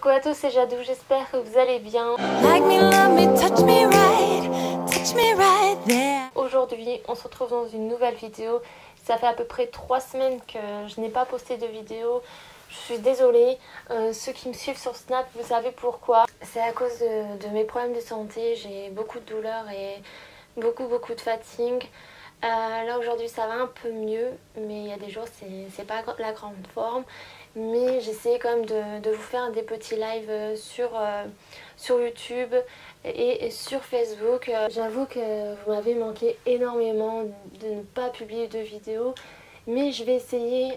Coucou à tous, c'est Jadou, j'espère que vous allez bien. Aujourd'hui, on se retrouve dans une nouvelle vidéo. Ça fait à peu près 3 semaines que je n'ai pas posté de vidéo. Je suis désolée. Ceux qui me suivent sur Snap, vous savez pourquoi. C'est à cause de mes problèmes de santé. J'ai beaucoup de douleurs et beaucoup de fatigue. Là aujourd'hui ça va un peu mieux, mais il y a des jours c'est pas la grande forme. Mais j'essaie quand même de vous faire des petits lives sur YouTube et sur Facebook. J'avoue que vous m'avez manqué énormément de ne pas publier de vidéos, mais je vais essayer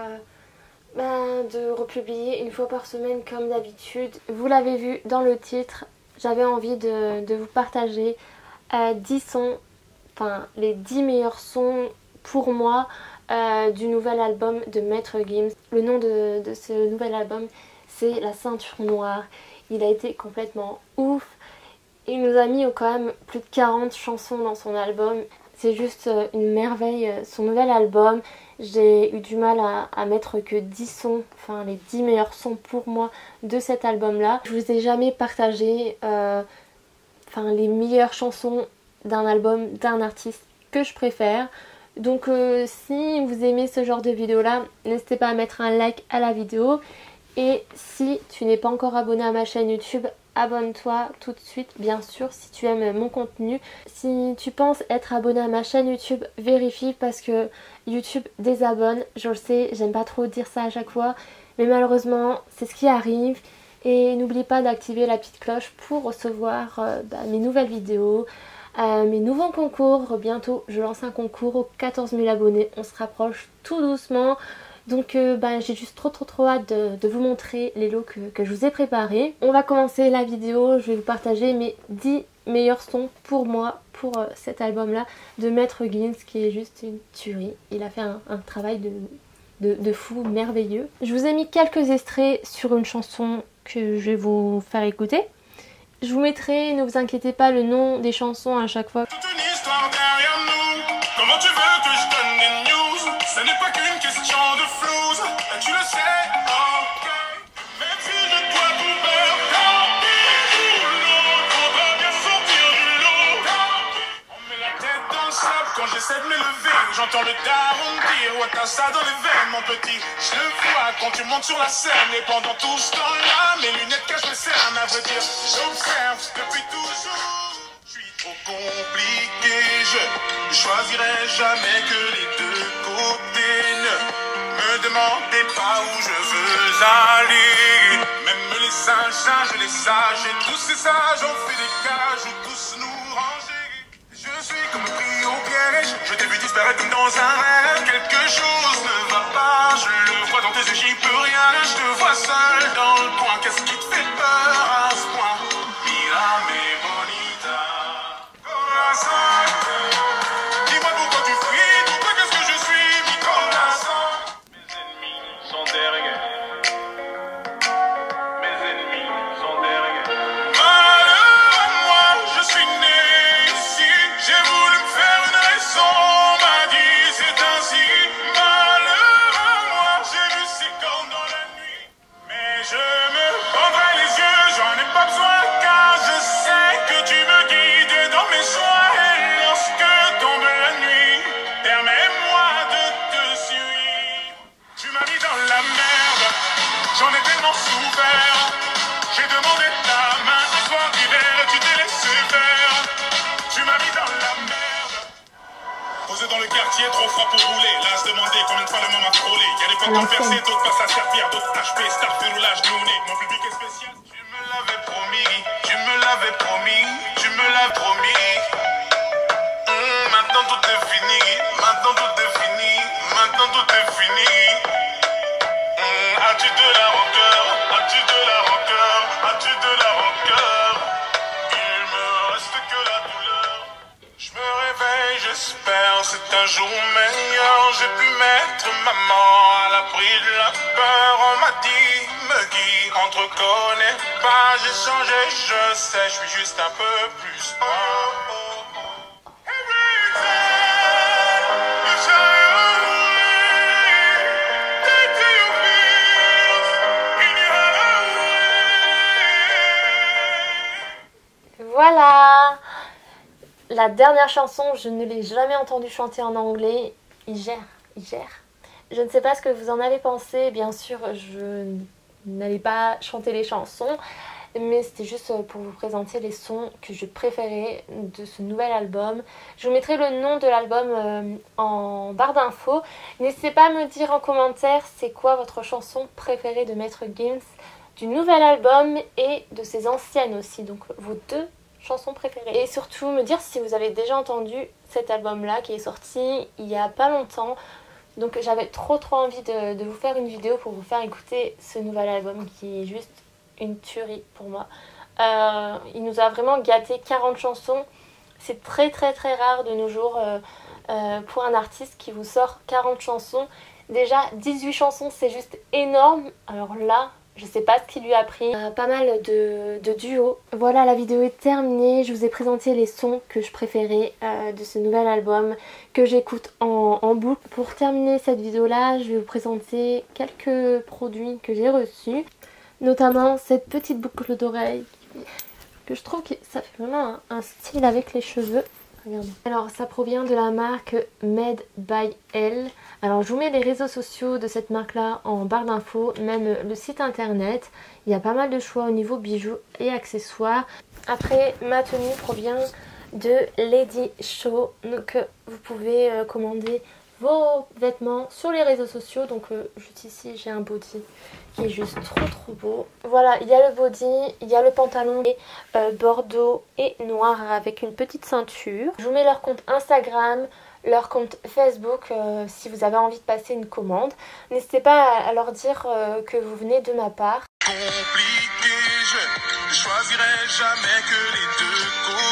de republier une fois par semaine comme d'habitude. Vous l'avez vu dans le titre, j'avais envie de vous partager 10 sons, enfin les 10 meilleurs sons pour moi du nouvel album de Maître Gims. Le nom de ce nouvel album, c'est La Ceinture Noire. Il a été complètement ouf. Il nous a mis quand même plus de 40 chansons dans son album. C'est juste une merveille, son nouvel album. J'ai eu du mal à mettre que 10 sons, enfin les 10 meilleurs sons pour moi de cet album là. Je vous ai jamais partagé les meilleures chansons d'un album, d'un artiste que je préfère. Donc si vous aimez ce genre de vidéo là, n'hésitez pas à mettre un like à la vidéo. Et si tu n'es pas encore abonné à ma chaîne YouTube, abonne-toi tout de suite, bien sûr, si tu aimes mon contenu. Si tu penses être abonné à ma chaîne YouTube, vérifie parce que YouTube désabonne. Je le sais, j'aime pas trop dire ça à chaque fois, mais malheureusement c'est ce qui arrive. Et n'oublie pas d'activer la petite cloche pour recevoir mes nouvelles vidéos. Mes nouveaux concours. Bientôt je lance un concours aux 14 000 abonnés, on se rapproche tout doucement. Donc j'ai juste trop hâte de vous montrer les lots que je vous ai préparés. On va commencer la vidéo, je vais vous partager mes 10 meilleurs sons pour moi, pour cet album là de Maître Gims, qui est juste une tuerie. Il a fait un travail de fou, merveilleux. Je vous ai mis quelques extraits sur une chanson que je vais vous faire écouter. Je vous mettrai, ne vous inquiétez pas, le nom des chansons à chaque fois. Toute une histoire derrière nous. Comment tu veux que je donne des news? Ce n'est pas qu'une question de flouze. Et tu le sais, ok. Même si je dois tout faire, tant pis pour l'autre. Faudra bien sortir du lot. On met la tête dans le sable quand j'essaie de m'élever. J'entends le daron me dire, ouais t'as ça dans les veines mon petit. Je le vois quand tu montes sur la scène. Et pendant tout ce temps-là, mes lunettes cachent le cerne. À vrai dire, j'observe depuis toujours. Trop compliqué, je choisirai jamais que les deux côtés. Ne me demandez pas où je veux aller. Même les singes et les sages, et tous ces sages ont fait des cages où tous nous ranger. Je suis comme pris au piège, je t'ai vu disparaître comme dans un rêve. Quelque chose ne va pas, je le vois dans tes yeux, j'y peux rien. Je te vois seul dans le coin, qu'est-ce qui te fait peur à ce point? Mira me bonita. Dis-moi pourquoi tu fuis, pourquoi qu'est-ce que je suis, mi corazon. Mes ennemis sont derrière. Mes ennemis sont derrière. Malheur à moi, je suis né ici. J'ai voulu me faire une raison, on m'a dit c'est ainsi. Malheur à moi, j'ai vu ces cornes dans la nuit. Mais je me prendrai les yeux, j'en ai pas besoin, car je sais que tu me guides dans mes choix. J'en ai tellement souffert. J'ai demandé ta main un soir d'hiver et tu t'es laissé faire. Tu m'as mis dans la merde. Posé dans le quartier, trop froid pour rouler. Là, se demander combien de fois le moment m'a frôlé. Y'a des potes percés, d'autres pas à servir, d'autres HP, star fait roulage, nouné. Mon public est spécial. Tu me l'avais promis, tu me l'avais promis, tu me l'as promis. Maintenant tout est fini, maintenant tout est fini, maintenant tout est fini. As-tu de la rancœur? As-tu de la rancœur? As-tu de la rancœur? Il me reste que la douleur. Je me réveille, j'espère, c'est un jour meilleur. J'ai pu mettre maman à l'abri de la peur. On m'a dit, me guide, on te reconnaît pas. J'ai changé, je sais, je suis juste un peu plus. Voilà. La dernière chanson, je ne l'ai jamais entendue chanter en anglais. Il gère. Je ne sais pas ce que vous en avez pensé. Bien sûr, je n'allais pas chanter les chansons, mais c'était juste pour vous présenter les sons que je préférais de ce nouvel album. Je vous mettrai le nom de l'album en barre d'infos. N'hésitez pas à me dire en commentaire c'est quoi votre chanson préférée de Maître Gims, du nouvel album et de ses anciennes aussi, donc vos deux chansons préférées. Et surtout me dire si vous avez déjà entendu cet album là qui est sorti il y a pas longtemps. Donc j'avais trop envie de vous faire une vidéo pour vous faire écouter ce nouvel album qui est juste une tuerie pour moi. Il nous a vraiment gâté, 40 chansons. C'est très rare de nos jours pour un artiste qui vous sort 40 chansons. Déjà 18 chansons c'est juste énorme. Alors là je sais pas ce qui lui a pris. Pas mal de duos. Voilà, la vidéo est terminée. Je vous ai présenté les sons que je préférais de ce nouvel album que j'écoute en boucle. Pour terminer cette vidéo là, je vais vous présenter quelques produits que j'ai reçus. Notamment cette petite boucle d'oreille que je trouve que ça fait vraiment un style avec les cheveux. Regardez. Alors ça provient de la marque Made by Elle. Alors je vous mets les réseaux sociaux de cette marque là en barre d'infos, même le site internet. Il y a pas mal de choix au niveau bijoux et accessoires. Après, ma tenue provient de Lady Show. Donc vous pouvez commander vos vêtements sur les réseaux sociaux. Donc juste ici j'ai un body qui est juste trop beau. Voilà, il y a le body, il y a le pantalon bordeaux et noir avec une petite ceinture. Je vous mets leur compte Instagram, leur compte Facebook si vous avez envie de passer une commande. N'hésitez pas à leur dire que vous venez de ma part. Compliqué, je choisirai jamais que les deux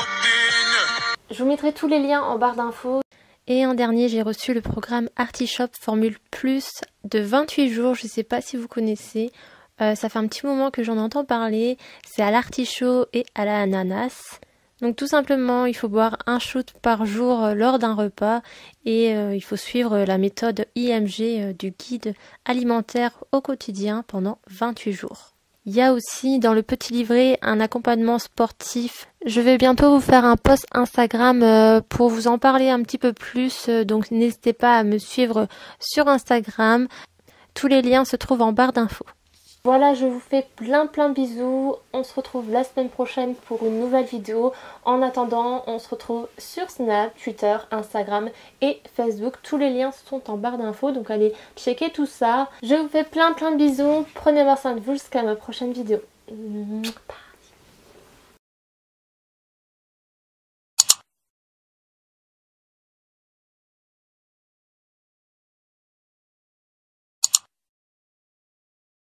côtés. Je vous mettrai tous les liens en barre d'infos. Et en dernier, j'ai reçu le programme Artichop Formule Plus de 28 jours. Je ne sais pas si vous connaissez. Ça fait un petit moment que j'en entends parler. C'est à l'artichaut et à l'ananas. Donc tout simplement, il faut boire un shoot par jour lors d'un repas. Et il faut suivre la méthode IMG du guide alimentaire au quotidien pendant 28 jours. Il y a aussi dans le petit livret un accompagnement sportif. Je vais bientôt vous faire un post Instagram pour vous en parler un petit peu plus. Donc n'hésitez pas à me suivre sur Instagram. Tous les liens se trouvent en barre d'infos. Voilà, je vous fais plein de bisous. On se retrouve la semaine prochaine pour une nouvelle vidéo. En attendant, on se retrouve sur Snap, Twitter, Instagram et Facebook. Tous les liens sont en barre d'infos, donc allez checker tout ça. Je vous fais plein de bisous. Prenez bien soin de vous jusqu'à ma prochaine vidéo.